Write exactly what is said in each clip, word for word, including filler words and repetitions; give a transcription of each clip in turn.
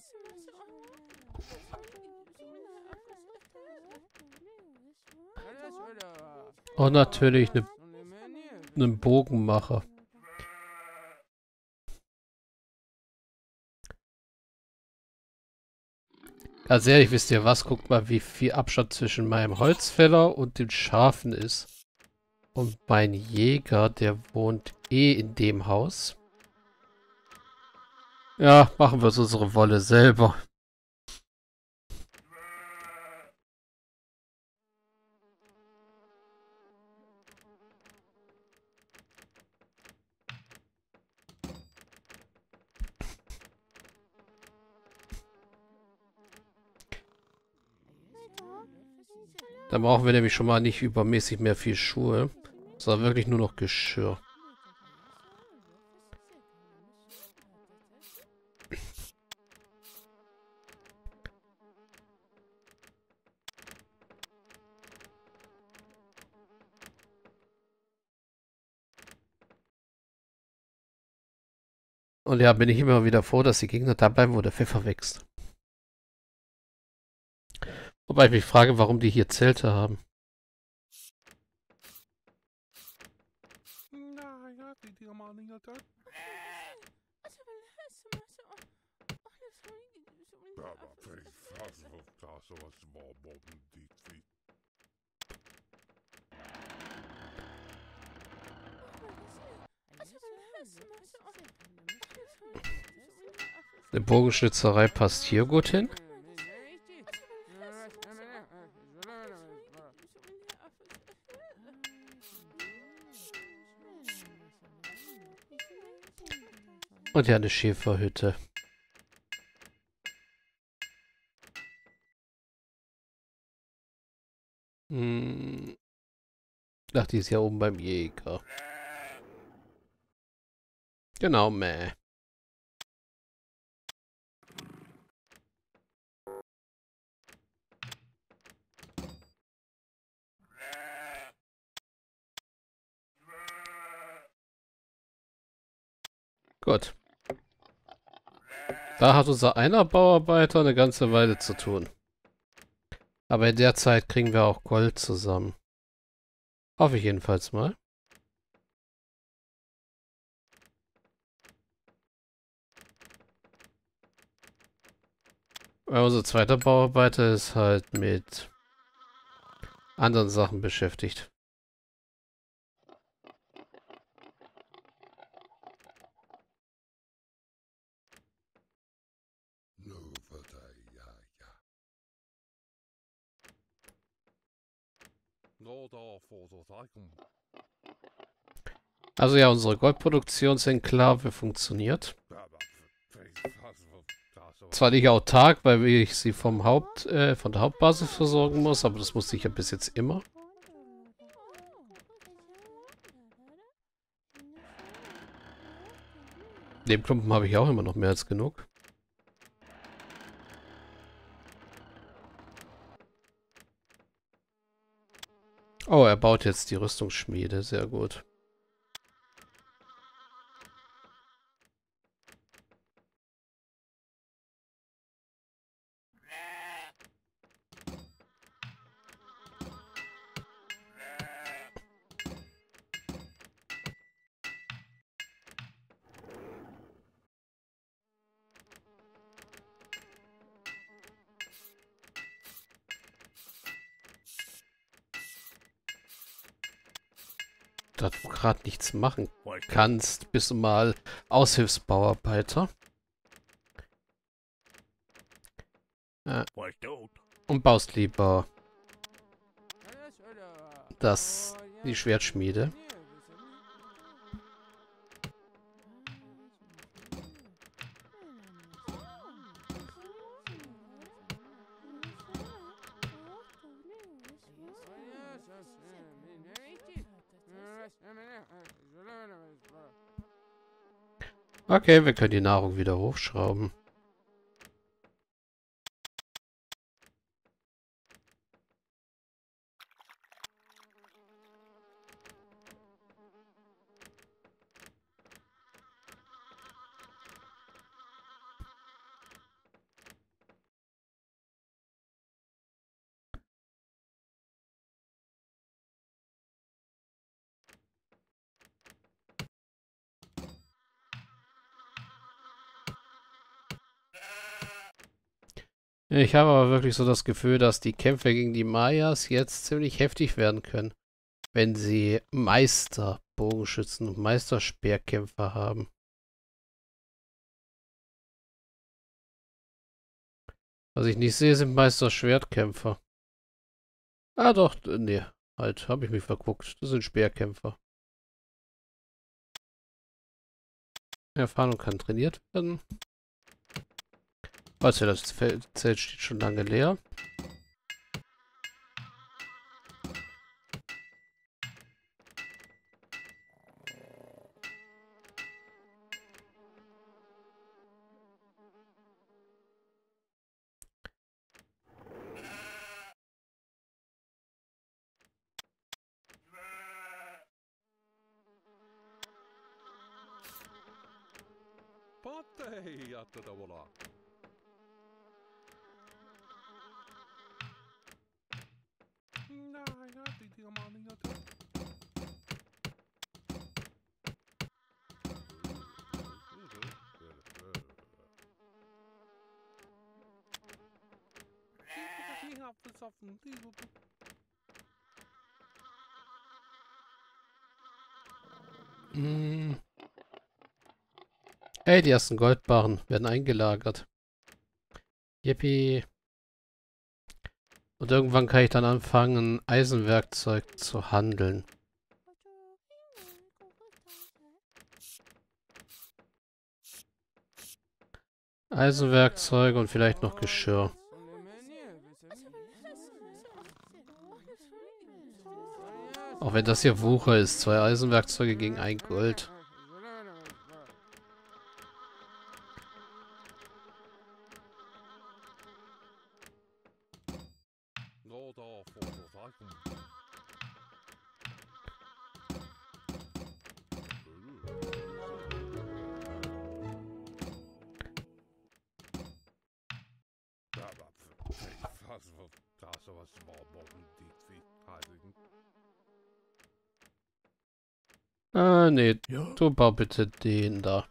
Und natürlich eine, einen Bogenmacher. Ganz ehrlich, wisst ihr was? Guckt mal, wie viel Abstand zwischen meinem Holzfäller und den Schafen ist. Und mein Jäger, der wohnt eh in dem Haus. Ja, machen wir uns unsere Wolle selber. Dann brauchen wir nämlich schon mal nicht übermäßig mehr viel Schuhe, sondern wirklich nur noch Geschirr. Und ja, bin ich immer wieder froh, dass die Gegner da bleiben, wo der Pfeffer wächst. Wobei ich mich frage, warum die hier Zelte haben. Eine Bogenschnitzerei passt hier gut hin. Und ja, eine Schäferhütte. Hm. Ach, die ist ja oben beim Jäger. Genau, meh. Gut. Da hat unser einer Bauarbeiter eine ganze Weile zu tun. Aber in der Zeit kriegen wir auch Gold zusammen. Hoffe ich jedenfalls mal. Weil unser zweiter Bauarbeiter ist halt mit anderen Sachen beschäftigt. Also ja, unsere Goldproduktionsenklave funktioniert. Zwar nicht autark, weil ich sie vom Haupt, äh, von der Hauptbasis versorgen muss, aber das musste ich ja bis jetzt immer. Lehmklumpen habe ich auch immer noch mehr als genug. Oh, er baut jetzt die Rüstungsschmiede. Sehr gut. Da du gerade nichts machen kannst, bist du mal Aushilfsbauarbeiter. Äh, und baust lieber das, die Schwertschmiede. Okay, wir können die Nahrung wieder hochschrauben. Ich habe aber wirklich so das Gefühl, dass die Kämpfe gegen die Mayas jetzt ziemlich heftig werden können, wenn sie Meister-Bogenschützen und Meister-Speerkämpfer haben. Was ich nicht sehe, sind Meister-Schwertkämpfer. Ah doch, nee, halt, habe ich mich verguckt. Das sind Speerkämpfer. Erfahrung kann trainiert werden. Also das Zelt steht schon lange leer. Patei jätte tavalla. Näin, jätti tiamaan jätte. Hm. Hey, die ersten Goldbarren werden eingelagert. Yippie. Und irgendwann kann ich dann anfangen, Eisenwerkzeug zu handeln. Eisenwerkzeuge und vielleicht noch Geschirr. Auch wenn das hier Wucher ist. Zwei Eisenwerkzeuge gegen ein Gold. Ah, nee. Du bau bitte den da.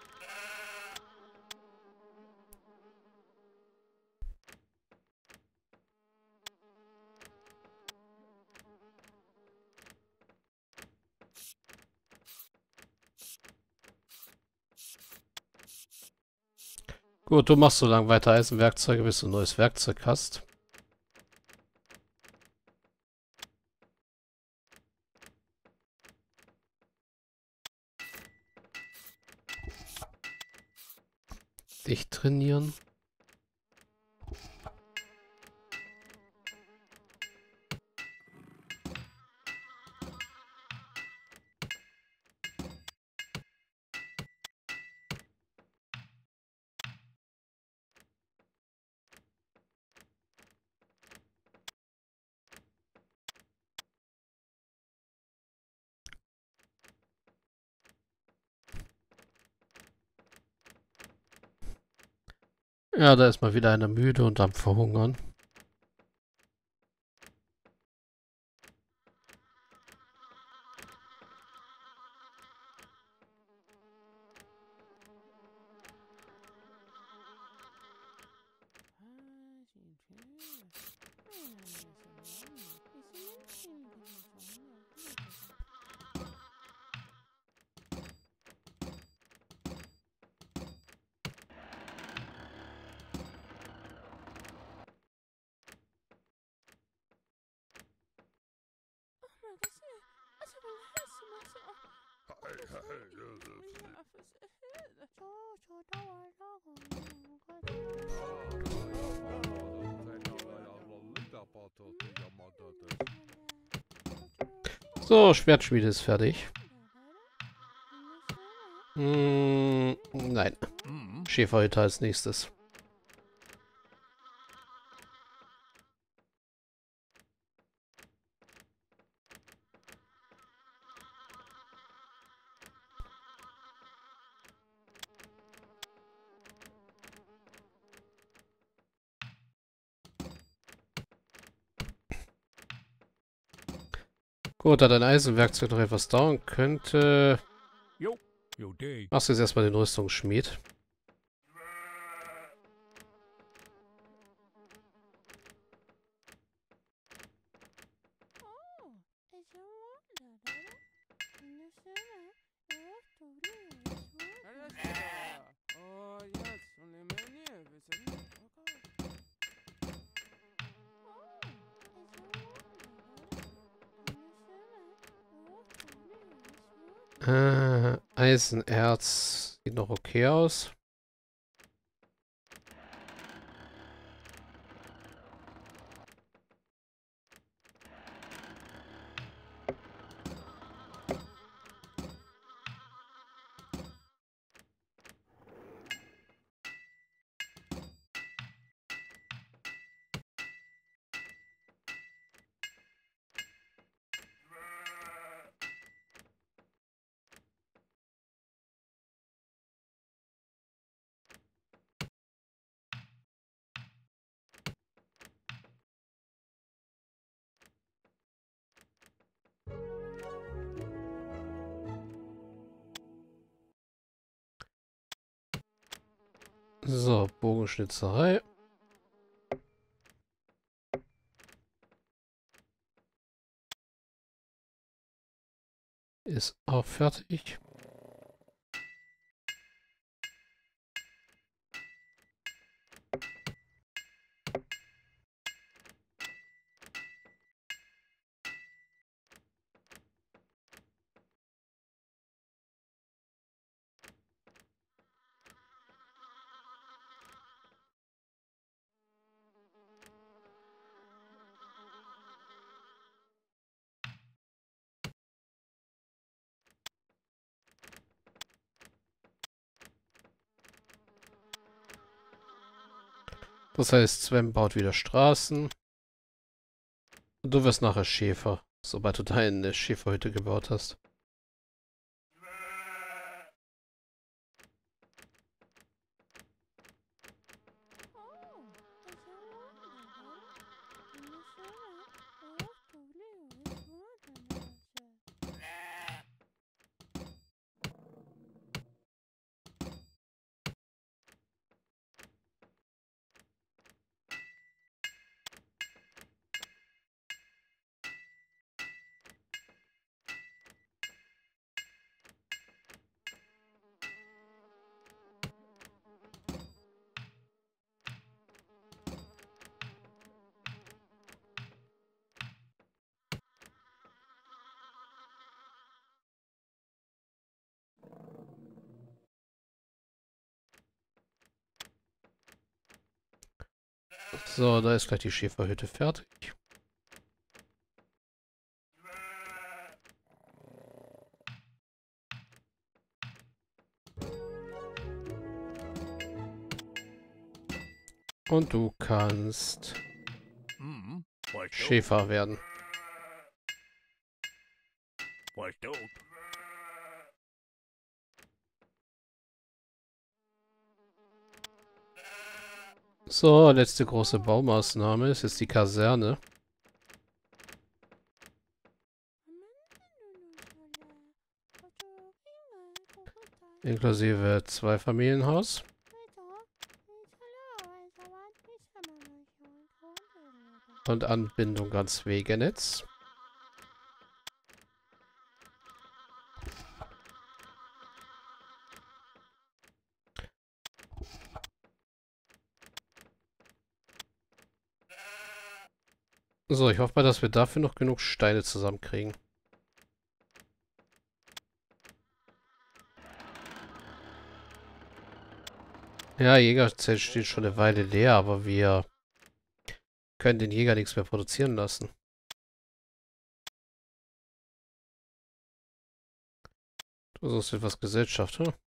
Gut, du machst so lange weiter Eisenwerkzeuge, bis du ein neues Werkzeug hast. Dich trainieren. Ja, da ist mal wieder einer müde und am Verhungern. So, Schwertschmiede ist fertig. Hm, nein. Schäferhüter als nächstes. Gut, da dein Eisenwerkzeug noch etwas dauern könnte, machst du jetzt erstmal den Rüstungsschmied. Oh, yes, only many. Äh, Eisenerz sieht noch okay aus. So, Bogenschnitzerei. Ist auch fertig. Das heißt, Sven baut wieder Straßen. Und du wirst nachher Schäfer, sobald du deine Schäferhütte gebaut hast. So, da ist gleich die Schäferhütte fertig. Und du kannst Mm. What's Schäfer werden. What's dope? So, letzte große Baumaßnahme ist jetzt die Kaserne. Inklusive Zweifamilienhaus. Und Anbindung ans Wegenetz. So, ich hoffe mal, dass wir dafür noch genug Steine zusammenkriegen. Ja, Jägerzelt steht schon eine Weile leer, aber wir können den Jäger nichts mehr produzieren lassen. Du suchst etwas Gesellschaft, hm?